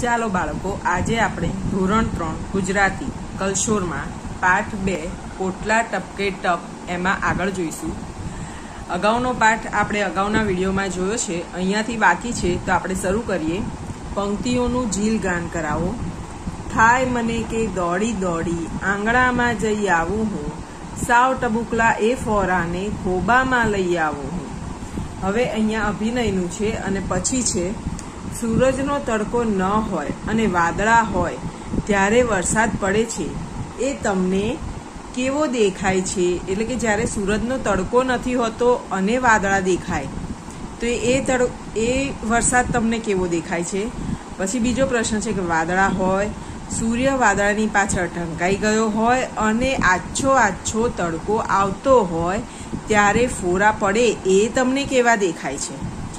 ચાલો બાળકો, આજે આપણે ધોરણ 3 ગુજરાતી કલશોરમાં પાઠ 2 પોટલા ટપકે ટપ એમાં આગળ જોઈશું। અગાઉનો પાઠ આપણે અગાઉના વિડીયોમાં જોયો છે, અહીંયાથી બાકી છે તો આપણે શરૂ કરીએ। પંક્તિઓનું જીલ ગાન કરાવો। થાય મને કે દોડી દોડી આંગણામાં જઈ આવું હું, સાવ ટબુકલા એ ફોરાને ખોબામાં લઈ આવું હું। હવે અહીંયા અભિનયનું છે અને પછી છે સૂરજનો તડકો ન હોય અને વાદળા હોય ત્યારે વરસાદ પડે છે એ તમને કેવો દેખાય છે? એટલે કે જ્યારે સૂરજનો તડકો નથી હોતો અને વાદળા દેખાય તો એ વરસાદ તમને કેવો દેખાય છે? પછી બીજો પ્રશ્ન છે કે વાદળા હોય, સૂર્ય વાદળાની પાછળ ઢંકાઈ ગયો હોય અને આછો તડકો આવતો હોય ત્યારે ફોરા પડે એ તમને કેવા દેખાય છે?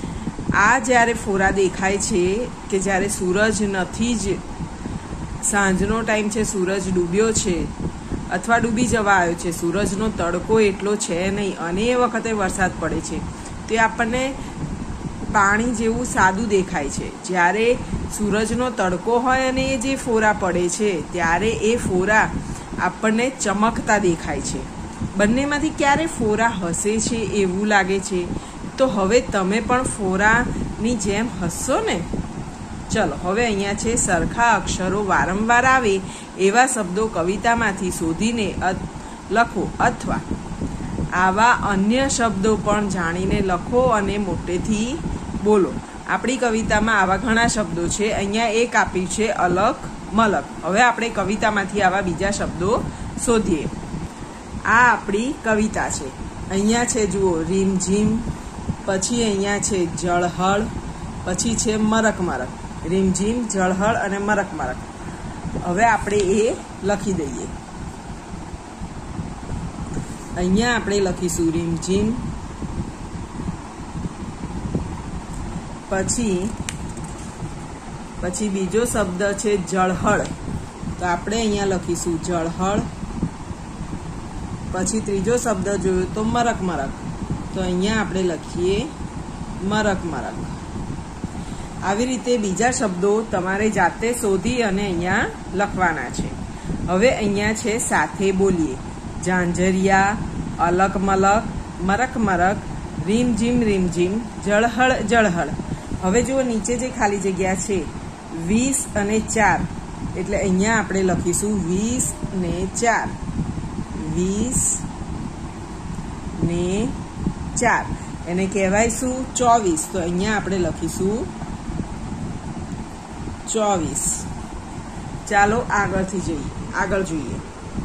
આ જ્યારે ફોરા દેખાય છે કે જ્યારે સૂરજ નથી જ, સાંજનો ટાઈમ છે, સૂરજ ડૂબ્યો છે અથવા ડૂબી જવા આવ્યો છે, સૂરજનો તડકો એટલો છે નહીં અને એ વખતે વરસાદ પડે છે તો એ આપણને પાણી જેવું સાદું દેખાય છે। જ્યારે સૂરજનો તડકો હોય અને એ જે ફોરા પડે છે ત્યારે એ ફોરા આપણને ચમકતા દેખાય છે। બંનેમાંથી ક્યારે ફોરા હસે છે એવું લાગે છે? તો હવે તમે પણ ફોરાની જેમ હસશો ને? ચલો હવે અહીંયા છે સરખા અક્ષરો વારંવાર આવે એવા શબ્દો કવિતામાંથી શોધીને લખો અથવા આવા અન્ય શબ્દો પણ જાણીને લખો અને મોટેથી બોલો। આપણી કવિતામાં આવા ઘણા શબ્દો છે, અહીંયા એક આપ્યું છે અલક મલક। હવે આપણે કવિતામાંથી આવા બીજા શબ્દો શોધીએ। આ આપણી કવિતા છે। અહીંયા છે જુઓ રીમઝીમ, પછી અહીંયા છે જળહળ, પછી છે મરક મરક। રીમઝીમ, જળહળ અને મરક મરક। હવે આપણે એ લખી દઈએ। અહીંયા આપણે લખીશું રીમઝીમ, પછી બીજો શબ્દ છે જળહળ તો આપણે અહીંયા લખીશું જળહળ। પછી ત્રીજો શબ્દ જોયો તો મરક મરક તો અહીંયા આપણે લખીએ મરક મરક। આવી રીતે બીજા શબ્દો તમારે જાતે શોધી અને અહીંયા લખવાના છે। હવે અહીંયા છે સાથે બોલીએ। ઝાંઝરિયા, અલક મલક, મરક મરક, રીમઝીમ રીમઝીમ, જળહળ જળહળ। હવે જુઓ નીચે જે ખાલી જગ્યા છે 20 અને 4 એટલે અહીંયા આપણે લખીશું 20 ને 4, 20 ને 4 એને કહેવાય શું? 24 તો અહીંયા આપણે લખીશું 24। ચાલો આગળ જોઈએ।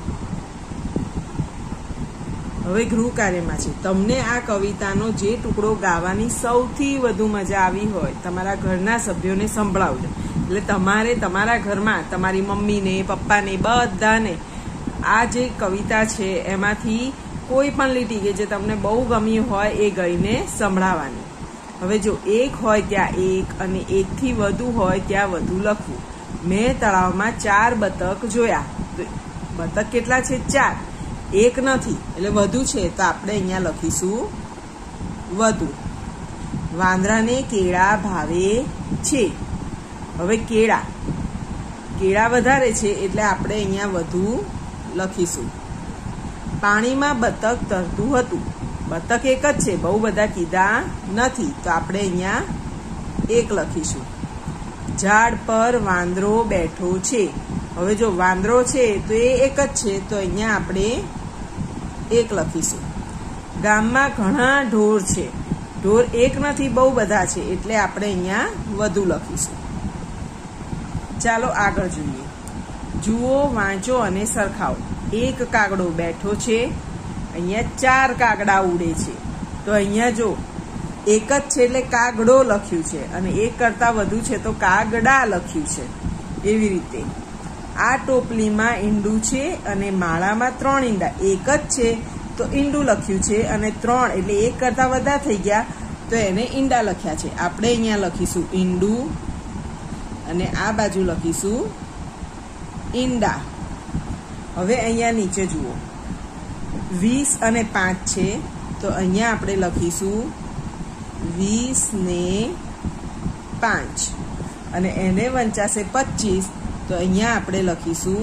હવે ગૃહ કાર્યમાં છે, તમને આ કવિતાનો જે ટુકડો ગાવાની સૌથી વધુ મજા આવી હોય તમારા ઘરના સભ્યોને સંભળાવજો। એટલે તમારે તમારા ઘરમાં તમારી મમ્મીને, પપ્પાને, બધાને આ જે કવિતા છે એમાંથી કોઈ પણ લીટી કે જે તમને બહુ ગમી હોય એ ગાઈને સંભળાવવાની। હવે જો 1 હોય ત્યાં 1 અને 1 થી વધુ હોય ત્યાં વધુ લખવું। મેં તળાવમાં 4 બતક જોયા તો બતક કેટલા છે? 4, 1 નથી એટલે વધુ છે તો આપણે અહીંયા લખીશું વધુ। વાંદરાને કેળા ભાવે છે, હવે કેળા વધારે છે એટલે આપણે અહીંયા વધુ લખીશું। પાણીમાં બતક તરતું હતું, બતક એક જ છે, બહુ બધા કીધા નથી તો આપણે અહીંયા 1 લખીશું। ઝાડ પર વાંદરો બેઠો છે, હવે જો વાંદરો છે તો એ એક જ છે તો અહીંયા આપણે 1 લખીશું। ગામમાં ઘણા ઢોર છે, ઢોર એક નથી બહુ બધા છે એટલે આપણે અહીંયા વધુ લખીશું। ચાલો આગળ જોઈએ। જુઓ, વાંચો અને સરખાવો। એક કાગડો બેઠો છે, અહીંયા 4 કાગડા ઉડે છે તો અહીંયા જો એક જ છે એટલે કાગડો લખ્યું છે અને 1 કરતાં વધુ છે તો કાગડા લખ્યું છે। એવી રીતે આ ટોપલીમાં ઈંડું છે અને માળામાં 3 ઈંડા, એક જ છે તો ઈંડું લખ્યું છે અને 3 એટલે 1 કરતાં વધારે થઈ ગયા તો એને ઈંડા લખ્યા છે। આપણે અહીંયા લખીશું ઈંડું અને આ બાજુ લખીશું ઈંડા। હવે અહીંયા નીચે જુઓ 20 અને 5 છે તો અહીંયા આપણે લખીશું 20 ને 5। અને એને વંચાશે 25, તો અહીંયા આપણે લખીશું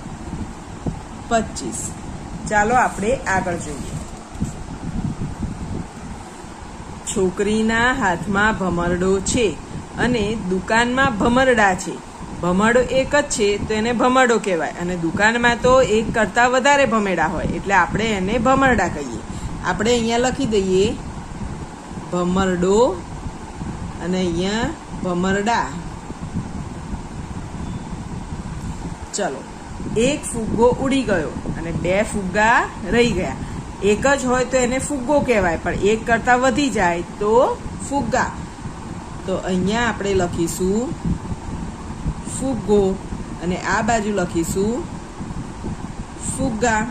25. ચાલો આપણે આગળ જોઈએ. છોકરીના હાથમાં ભમરડો છે અને દુકાનમાં ભમરડા છે. ભમરડો એક જ છે તો એને ભમરડો કહેવાય, અને દુકાનમાં તો એક કરતાં વધારે ભમેડા હોય એટલે આપણે એને ભમરડા કહીએ. આપણે અહીંયા લખી દઈએ ભમરડો અને અહીંયા ભમરડા. ચલો, એક ફુગ્ગો ઉડી ગયો અને 2 ફુગ્ગા રહી ગયા. એક જ હોય તો એને ફુગ્ગો કહેવાય, પણ એક કરતાં વધી જાય તો ફુગ્ગા. તો અહીંયા આપણે લખીશું ફુગ્ગો અને આ બાજુ લખીશું ફુગ્ગા.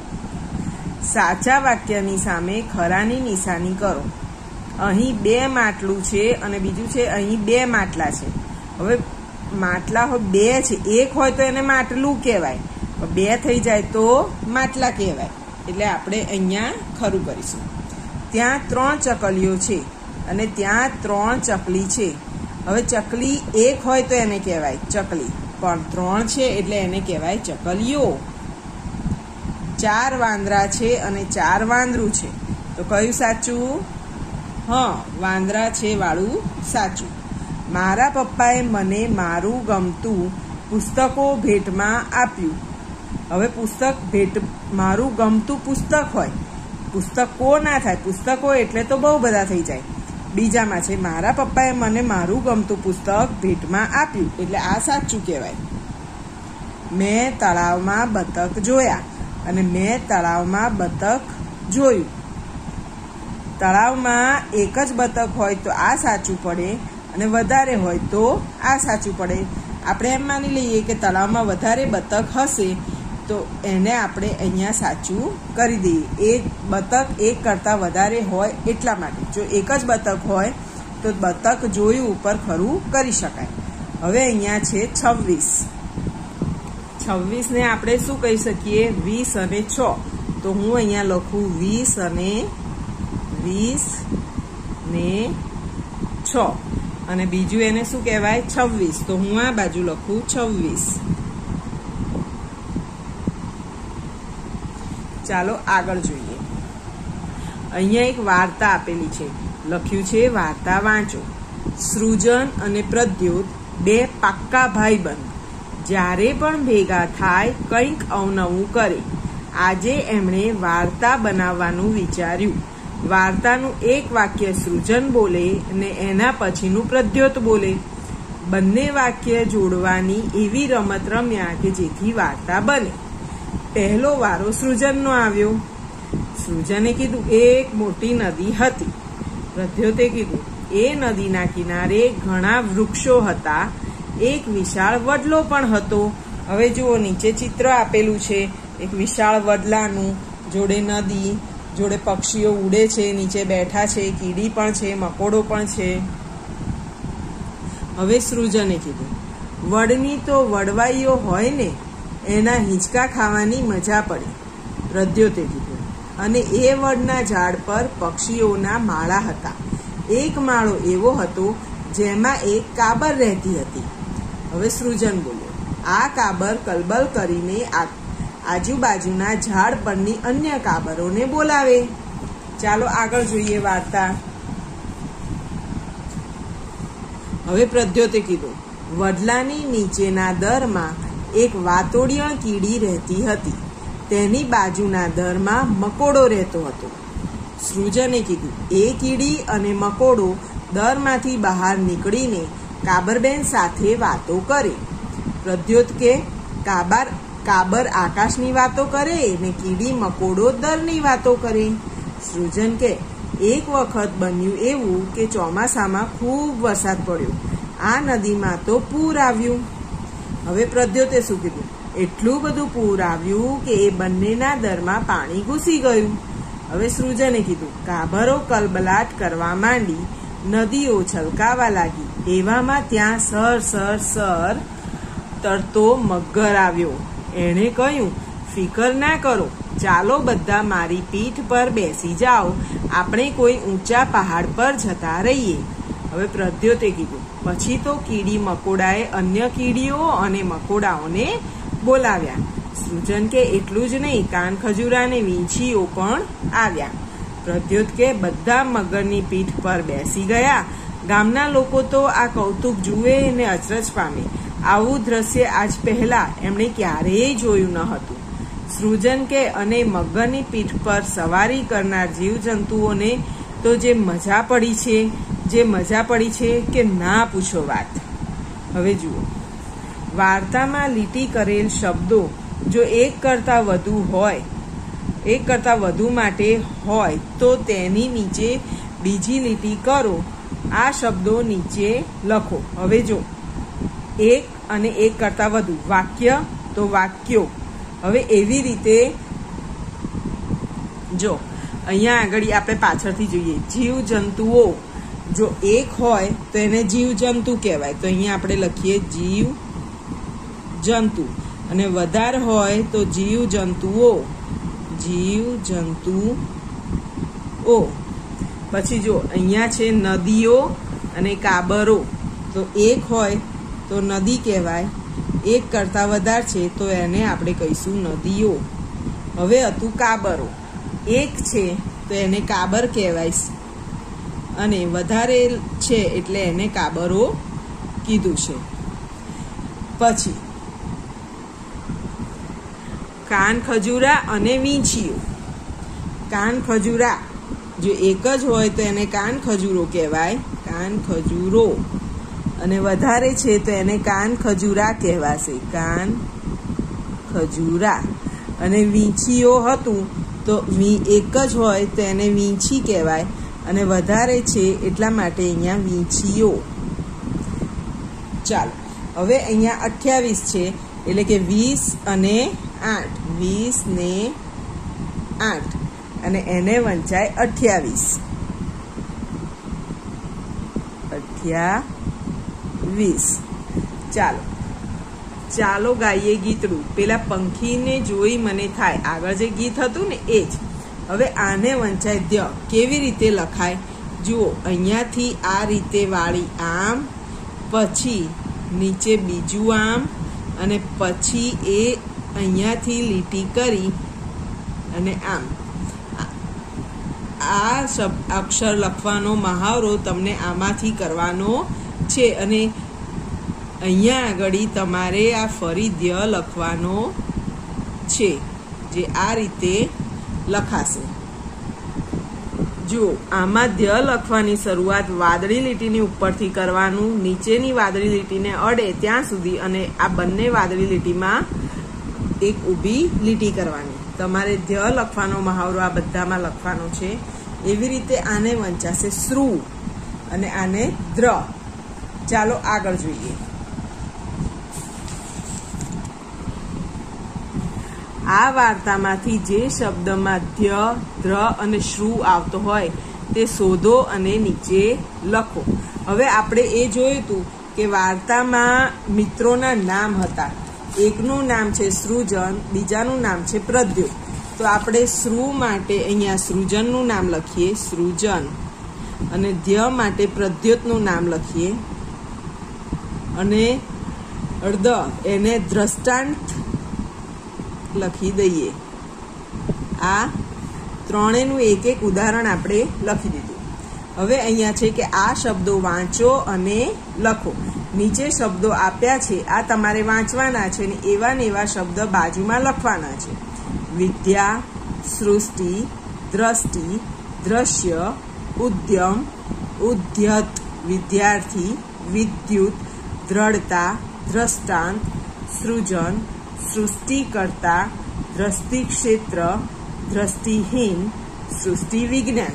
સાચા વાક્યની સામે ખરાની નિશાની કરો. અહીં 2 માટલું છે અને બીજું છે અહીં 2 માટલા છે. હવે માટલા 2 છે, એક હોય તો એને માટલું કહેવાય, 2 થઈ જાય તો માટલા કહેવાય. એટલે આપણે અહીંયા ખરું કરીશું. ત્યાં 3 ચકલીઓ છે અને ત્યાં 3 ચકલી છે. હવે ચકલી એક હોય તો એને કહેવાય ચકલી, પણ 3 છે એટલે એને કહેવાય ચકલીઓ. 4 વાંદરા છે અને 4 વાંદરું છે, તો કયું સાચું? વાંદરા છે વાળું સાચું. મારા પપ્પાએ મને મારું ગમતું પુસ્તકો ભેટમાં આપ્યું. હવે પુસ્તક ભેટ, મારું ગમતું પુસ્તક હોય, પુસ્તકો ના થાય, પુસ્તકો એટલે તો બહુ બધા થઈ જાય. બીજામાં છે મારા પપ્પાએ મને મારું ગમતું પુસ્તક ભેટમાં આપ્યું, એટલે આ સાચું કહેવાય. મેં તળાવમાં બતક જોયા અને મેં તળાવમાં બતક જોયું. તળાવમાં એક જ બતક હોય તો આ સાચું પડે, અને વધારે હોય તો આ સાચું પડે. આપણે એમ માની લઈએ કે તળાવમાં વધારે બતક હશે તો એને આપણે અહીંયા સાચું કરી દઈએ. એ બતક એક કરતાં વધારે હોય એટલા માટે. જો એક જ બતક હોય તો બતક જોયું ઉપર ખરું કરી શકાય. હવે અહીંયા છે 26. 26ને આપણે શું કહી શકીએ? 20 અને 6. તો હું અહીંયા લખું 20 અને 6. અને બીજું એને શું કહેવાય? 26. તો હું આ બાજુ લખું 26. ચાલો આગળ જોઈએ. અહીંયા એક વાર્તા આપેલી છે, લખ્યું છે વાર્તા વાંચો. સૃજન અને પ્રદ્યોત 2 પાક્કા ભાઈબંધ જ્યારે પણ ભેગા થાય કંઈક અવનવું કરે. આજે એમણે વાર્તા બનાવવાનું વિચાર્યું. વાર્તાનું એક વાક્ય સૃજન બોલે અને એના પછીનું પ્રદ્યોત બોલે. બંને વાક્ય જોડવાની એવી રમત રમ્યા કે જેથી વાર્તા બને. પહેલો વારો સૃજનનો આવ્યો. સૃજને કીધું એક મોટી નદી હતી. પ્રદ્યોતે કીધું એ નદીના કિનારે ઘણા વૃક્ષો હતા, એક વિશાળ વડલો પણ હતો. હવે જુઓ, નીચે ચિત્ર આપેલું છે એક વિશાળ વડલાનું, જોડે નદી, જોડે પક્ષીઓ ઉડે છે, નીચે બેઠા છે, કીડી પણ છે, મકોડો પણ છે. હવે સૃજને કીધું વડની તો વડવાઈઓ હોય ને, એના હિંચકા ખાવાની મજા પડે. પ્રદ્યોતે કીધું અને એ વડના ઝાડ પર પક્ષીઓના માળા હતા. એક માળો એવો હતો જેમાં એક કાબર રહેતી હતી. હવે સૃજન બોલ્યો આ કાબર કલબલ કરીને આજુબાજુના ઝાડ પરની અન્ય કાબરોને બોલાવે. ચાલો આગળ જોઈએ વાર્તા. હવે પ્રદ્યોતે કીધું વડલાની નીચેના દરમાં એક વાતોડિયણ કીડી રહેતી હતી. તેની બાજુના દરમાં મકોડો રહેતો હતો. સૃજને કીધું એ કીડી અને મકોડો દરમાંથી બહાર નીકળીને કાબરબેન સાથે વાતો કરે. પ્રદ્યોત કે કાબર આકાશની વાતો કરે ને કીડી મકોડો દરની વાતો કરે. સૃજન કે એક વખત બન્યું એવું કે ચોમાસામાં ખૂબ વરસાદ પડ્યો. આ નદીમાં તો પૂર આવ્યું. હવે પ્રદ્યોતે શું કીધું? એટલું બધું પૂર આવ્યું કે એ બંનેના દરમાં પાણી ઘૂસી ગયું. હવે સૃજને કીધું કાબરો કલબલાટ કરવા માંડી, નદીઓ છલકાવા લાગી. એવામાં ત્યાં સર તરતો મગર આવ્યો. એણે કહ્યું ફિકર ના કરો, ચાલો બધા મારી પીઠ પર બેસી જાઓ, આપણે કોઈ ઊંચા પહાડ પર જતા રહીએ. હવે પ્રદ્યોતે કીધું પછી તો કીડી મકોડાએ અન્ય કીડીઓ અને મકોડાઓને બોલાવ્યા. સૃજન કે એટલું જ નહીં, કાન ખજૂરા અને વીંછીઓ પણ આવ્યા. પ્રદ્યોત કે બધા મગરની પીઠ પર બેસી ગયા. ગામના લોકો તો આ કૌતુક જુએ ને અચરજ પામે. આવું દ્રશ્ય આજ પહેલા એમણે ક્યારેય જોયું ન હતું. સૃજન કે અને મગરની પીઠ પર સવારી કરનાર જીવજંતુઓને તો જે મજા પડી છે કે ના પૂછો વાત. હવે જુઓ, વાર્તામાં લીટી કરેલ શબ્દો જો એક કરતાં વધુ માટે હોય તો તેની નીચે બીજી લીટી કરો. આ શબ્દો નીચે લખો. હવે જો, એક અને એક કરતાં વધુ, વાક્ય તો વાક્યો. હવે એવી રીતે જો અહીંયા આગળ આપણે પાછળથી જોઈએ, જીવજંતુઓ જો એક હોય તો એને જીવજંતુ કહેવાય. તો અહીંયા આપણે લખીએ જીવજંતુ, અને વધારે હોય તો જીવજંતુઓ. પછી જો અહીંયા છે નદીઓ અને કાબરો. તો એક હોય તો નદી કહેવાય, એક કરતાં વધારે છે તો એને આપણે કહીશું નદીઓ. હવે હતું કાબરો, એક છે તો એને કાબર કહેવાય, અને વધારે છે એટલે એને કાબરો કીધું છે. પછી કાન ખજૂરા અને વીંછીઓ. કાન ખજૂરા જો એક જ હોય તો એને કાન ખજૂરો કહેવાય, કાન ખજૂરો. અને વધારે છે તો એને કાન ખજૂરા કહેવાશે, કાન ખજૂરા. અને વીંછીઓ હતું તો એક જ હોય તો એને વીંછી કહેવાય, અને વધારે છે એટલા માટે અહીંયા વીંછીઓ. ચાલો, હવે અહીંયા 28 છે એટલે કે 20 અને 8, 20 ને 8, અને એને વંચાય 28. ચાલો ગાઈએ ગીતડું. પેલા પંખીને જોઈ મને થાય, આગળ જે ગીત હતું ને એ જ. હવે આને વંચાય દ્ય. કેવી રીતે લખાય જુઓ, અહીંયાથી આ રીતે વાળી આમ, પછી નીચે બીજું આમ, અને પછી એ અહીંયાથી લીટી કરી અને આમ. આ અક્ષર લખવાનો મહાવરો તમને આમાંથી કરવાનો છે. અને અહીંયા આગળ તમારે આ ફરી દ્ય લખવાનો છે, જે આ રીતે લખાશે. જુઓ, આમાં દ્ય લખવાની શરૂઆત વાદળી લીટીની ઉપરથી કરવાનું, નીચેની વાદળી લીટીને અડે ત્યાં સુધી, અને આ બંને વાદળી લીટીમાં એક ઊભી લીટી કરવાની. તમારે દ્ય લખવાનો મહાવરો આ બધામાં લખવાનો છે. એવી રીતે આને વંચાશે શ્રુ, અને આને દ્ર. ચાલો આગળ જોઈએ. આ વાર્તામાંથી જે શબ્દમાં દ્ય, દ્ર અને શ્રુ આવતો હોય તે શોધો અને નીચે લખો. હવે આપણે એ જોયું હતું કે વાર્તામાં મિત્રોના નામ હતા. એકનું નામ છે સૃજન, બીજાનું નામ છે પ્રદ્યોત. તો આપણે શ્રુ માટે અહીંયા સૃજનનું નામ લખીએ, સૃજન, અને દ્ય માટે પ્રદ્યોતનું નામ લખીએ, અને અર્ધ એને દ્રષ્ટાંત લખી દઈએ. આ ત્રણેયનું એક એક ઉદાહરણ આપણે લખી દીધું. હવે અહીંયા છે કે આ શબ્દો વાંચો અને લખો. નીચે શબ્દો આપ્યા છે, આ તમારે વાંચવાના છે, અને એવા ને એવા શબ્દ બાજુમાં લખવાના છે. વિદ્યા, સૃષ્ટિ, દ્રષ્ટિ, દ્રશ્ય, ઉદ્યમ, ઉદ્યત, વિદ્યાર્થી, વિદ્યુત, દ્રઢતા, દ્રષ્ટાંત, સૃજન, સૃષ્ટિકર્તા, દ્રષ્ટિક્ષેત્ર, દ્રષ્ટિહીન, સૃષ્ટિ વિજ્ઞાન.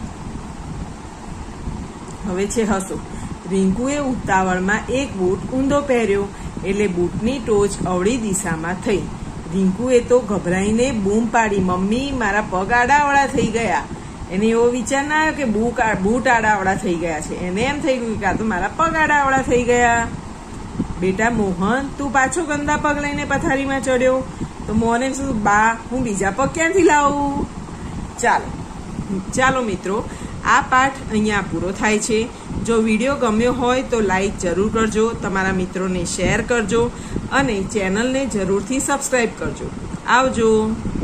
હવે છે હસો. રિંકુએ ઉતાવળમાં એક બૂટ ઊંધો પહેર્યો એટલે બૂટની ટોચ અવળી દિશામાં થઈ. રિંકુએ તો ગભરાઈને બૂમ પાડી, મમ્મી મારા પગ આડાવડા થઈ ગયા. એને એવો વિચાર ના આવ્યો કે બૂટ આડાવડા થઈ ગયા છે. એને એમ થઈ ગયું કે આ તો મારા પગ આડાવડા થઈ ગયા. બેટા મોહન, તું પાછો ગંદા પગ લઈને પથારીમાં ચડ્યો. તો મોહને શું, બા હું બીજા પગ ક્યાંથી લાવું? ચાલો મિત્રો, આ પાઠ અહીંયા પૂરો થાય છે. જો વિડીયો ગમ્યો હોય તો લાઈક જરૂર કરજો, તમારા મિત્રોને શેર કરજો અને ચેનલને જરૂરથી સબસ્ક્રાઈબ કરજો. આવજો.